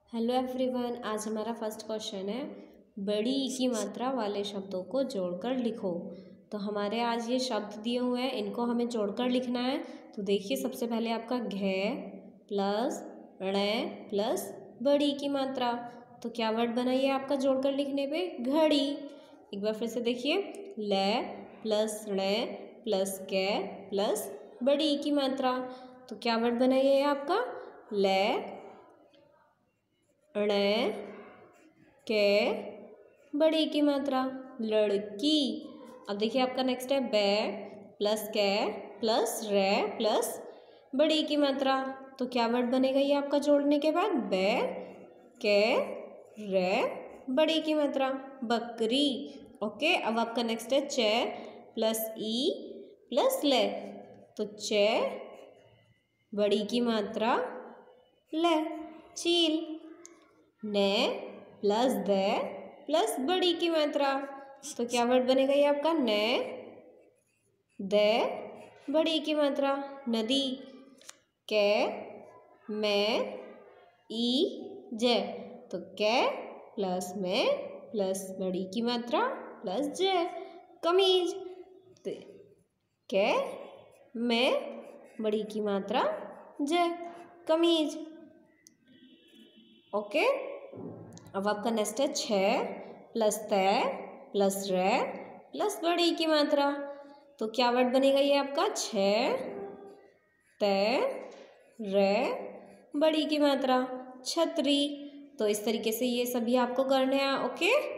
Hello everyone, आज हमारा first question है बड़ी ई की मात्रा वाले शब्दों को जोड़कर लिखो। तो हमारे आज ये शब्द दिए हुए हैं, इनको हमें जोड़कर लिखना है। तो देखिए, सबसे पहले आपका घे प्लस णे प्लस बड़ी की मात्रा। तो क्या वर्ड बना ये आपका जोड़कर लिखने पे? घड़ी। एक बार फिर से देखिए, ले प्लस णे प्लस के प्लस बड़ी की मात्रा। तो क्या वर्ड बना ये आपका? ले णे के बड़ी की मात्रा, लड़की। अब देखिए आपका नेक्स्ट है बे प्लस के प्लस रे प्लस बड़ी की मात्रा। तो क्या वर्ड बनेगा ये आपका जोड़ने के बाद? बे के रे बड़ी की मात्रा, बकरी। ओके, अब आपका नेक्स्ट है चे प्लस ई प्लस ले। तो चे बड़ी की मात्रा ले, चील। ने प्लस दे प्लस बड़ी की मात्रा। तो क्या वर्ड बनेगा ये आपका? ने दे बड़ी की मात्रा, नदी। के में ई जे। तो के प्लस में प्लस बड़ी की मात्रा प्लस जे, कमीज। तो के में बड़ी की मात्रा जे, कमीज। ओके, अब आपका नेक्स्ट है छे प्लस ते प्लस रे प्लस बड़ी की मात्रा। तो क्या वर्ड बनेगा ये आपका? छे ते रे बड़ी की मात्रा, छतरी। तो इस तरीके से ये सभी आपको करने हैं। ओके।